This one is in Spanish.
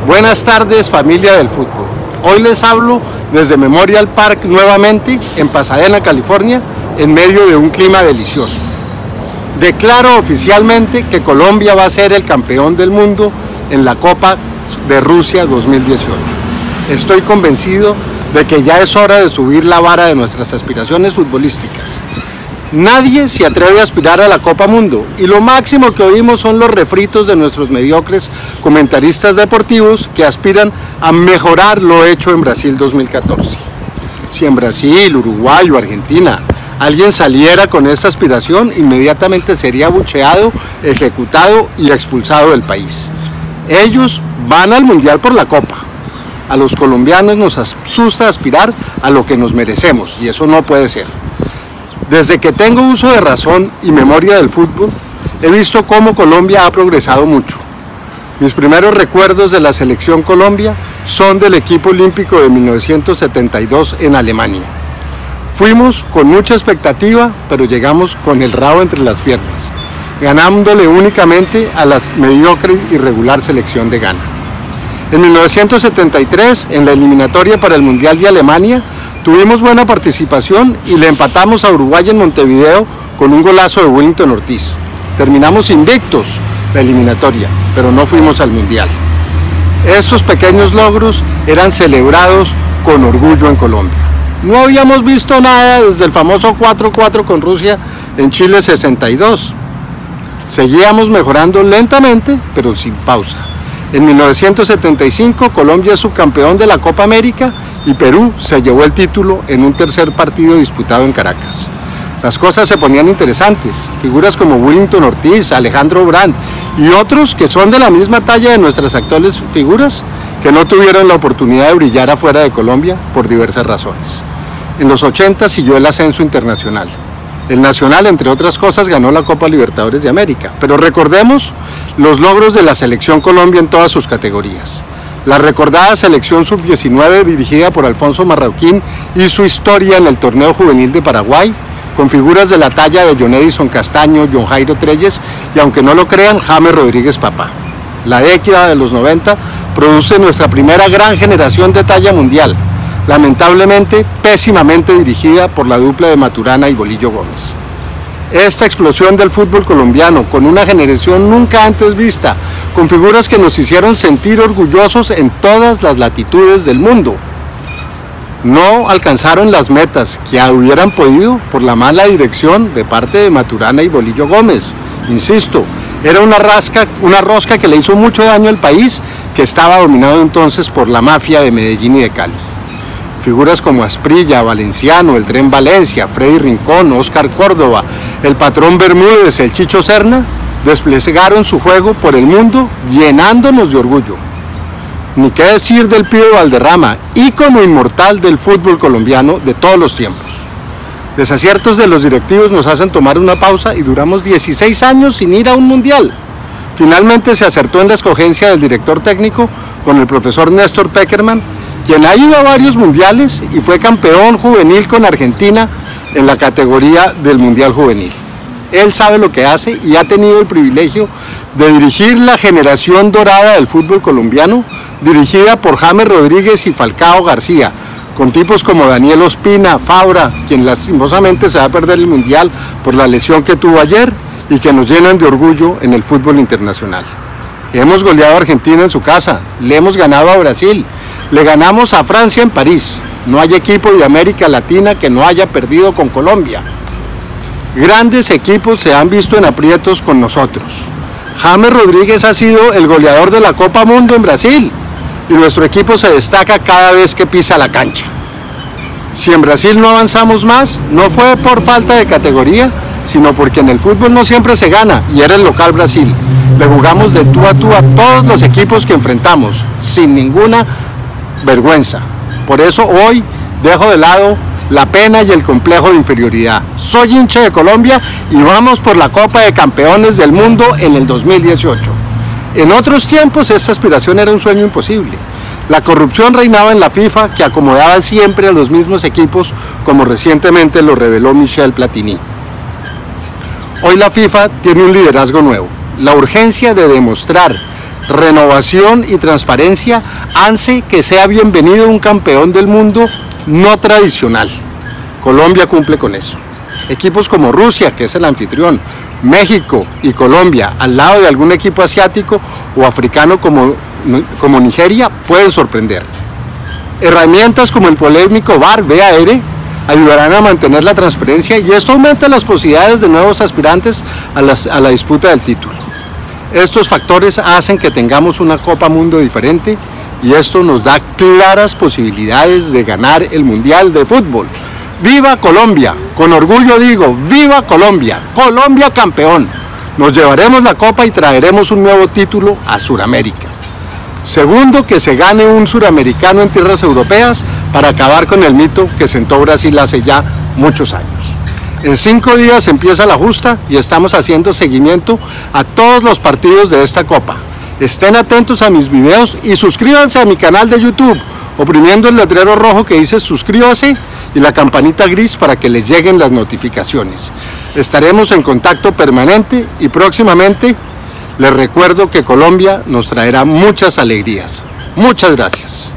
Buenas tardes, familia del fútbol. Hoy les hablo desde Memorial Park nuevamente en Pasadena, California, en medio de un clima delicioso. Declaro oficialmente que Colombia va a ser el campeón del mundo en la Copa de Rusia 2018. Estoy convencido de que ya es hora de subir la vara de nuestras aspiraciones futbolísticas. Nadie se atreve a aspirar a la Copa Mundo y lo máximo que oímos son los refritos de nuestros mediocres comentaristas deportivos que aspiran a mejorar lo hecho en Brasil 2014. Si en Brasil, Uruguay o Argentina alguien saliera con esta aspiración, inmediatamente sería abucheado, ejecutado y expulsado del país. Ellos van al Mundial por la Copa. A los colombianos nos asusta aspirar a lo que nos merecemos y eso no puede ser. Desde que tengo uso de razón y memoria del fútbol, he visto cómo Colombia ha progresado mucho. Mis primeros recuerdos de la selección Colombia son del equipo olímpico de 1972 en Alemania. Fuimos con mucha expectativa, pero llegamos con el rabo entre las piernas, ganándole únicamente a la mediocre y irregular selección de Ghana. En 1973, en la eliminatoria para el Mundial de Alemania, tuvimos buena participación y le empatamos a Uruguay en Montevideo con un golazo de Wellington Ortiz. Terminamos invictos la eliminatoria, pero no fuimos al Mundial. Estos pequeños logros eran celebrados con orgullo en Colombia. No habíamos visto nada desde el famoso 4-4 con Rusia en Chile 62. Seguíamos mejorando lentamente, pero sin pausa. En 1975, Colombia es subcampeón de la Copa América y Perú se llevó el título en un tercer partido disputado en Caracas. Las cosas se ponían interesantes. Figuras como Wellington Ortiz, Alejandro Brandt y otros que son de la misma talla de nuestras actuales figuras que no tuvieron la oportunidad de brillar afuera de Colombia por diversas razones. En los 80 siguió el ascenso internacional. El Nacional, entre otras cosas, ganó la Copa Libertadores de América. Pero recordemos los logros de la Selección Colombia en todas sus categorías. La recordada Selección Sub-19 dirigida por Alfonso Marroquín y su historia en el torneo juvenil de Paraguay, con figuras de la talla de John Edison Castaño, John Jairo Trelles y, aunque no lo crean, James Rodríguez Papá. La década de los 90 produce nuestra primera gran generación de talla mundial, lamentablemente pésimamente dirigida por la dupla de Maturana y Bolillo Gómez. Esta explosión del fútbol colombiano, con una generación nunca antes vista, con figuras que nos hicieron sentir orgullosos en todas las latitudes del mundo, no alcanzaron las metas que hubieran podido por la mala dirección de parte de Maturana y Bolillo Gómez. Insisto, era una rosca que le hizo mucho daño al país, que estaba dominado entonces por la mafia de Medellín y de Cali. Figuras como Asprilla, Valenciano, el Tren Valencia, Freddy Rincón, Oscar Córdoba, el Patrón Bermúdez, el Chicho Serna, desplegaron su juego por el mundo llenándonos de orgullo. Ni qué decir del Pío Valderrama, ícono inmortal del fútbol colombiano de todos los tiempos. Desaciertos de los directivos nos hacen tomar una pausa y duramos 16 años sin ir a un mundial. Finalmente se acertó en la escogencia del director técnico con el profesor Néstor Peckerman, quien ha ido a varios mundiales y fue campeón juvenil con Argentina en la categoría del Mundial Juvenil. Él sabe lo que hace y ha tenido el privilegio de dirigir la generación dorada del fútbol colombiano, dirigida por James Rodríguez y Falcao García, con tipos como Daniel Ospina, Fabra, quien lastimosamente se va a perder el Mundial por la lesión que tuvo ayer y que nos llenan de orgullo en el fútbol internacional. Hemos goleado a Argentina en su casa, le hemos ganado a Brasil, le ganamos a Francia en París. No hay equipo de América Latina que no haya perdido con Colombia. Grandes equipos se han visto en aprietos con nosotros. James Rodríguez ha sido el goleador de la Copa Mundo en Brasil y nuestro equipo se destaca cada vez que pisa la cancha. Si en Brasil no avanzamos más, no fue por falta de categoría, sino porque en el fútbol no siempre se gana y era el local Brasil. Le jugamos de tú a todos los equipos que enfrentamos, sin ninguna vergüenza. Por eso hoy dejo de lado la pena y el complejo de inferioridad. Soy hincha de Colombia y vamos por la Copa de Campeones del Mundo en el 2018. En otros tiempos esta aspiración era un sueño imposible. La corrupción reinaba en la FIFA, que acomodaba siempre a los mismos equipos, como recientemente lo reveló Michel Platini. Hoy la FIFA tiene un liderazgo nuevo. La urgencia de demostrar renovación y transparencia hace que sea bienvenido un campeón del mundo no tradicional. Colombia cumple con eso. Equipos como Rusia, que es el anfitrión, México y Colombia, al lado de algún equipo asiático o africano como Nigeria, pueden sorprender. Herramientas como el polémico VAR, ayudarán a mantener la transparencia y esto aumenta las posibilidades de nuevos aspirantes a la disputa del título. Estos factores hacen que tengamos una Copa Mundo diferente y esto nos da claras posibilidades de ganar el Mundial de Fútbol. ¡Viva Colombia! Con orgullo digo, ¡viva Colombia! ¡Colombia campeón! Nos llevaremos la Copa y traeremos un nuevo título a Sudamérica. Segundo, que se gane un suramericano en tierras europeas para acabar con el mito que sentó Brasil hace ya muchos años. En 5 días empieza la justa y estamos haciendo seguimiento a todos los partidos de esta Copa. Estén atentos a mis videos y suscríbanse a mi canal de YouTube, oprimiendo el letrero rojo que dice suscríbase y la campanita gris para que les lleguen las notificaciones. Estaremos en contacto permanente y próximamente les recuerdo que Colombia nos traerá muchas alegrías. Muchas gracias.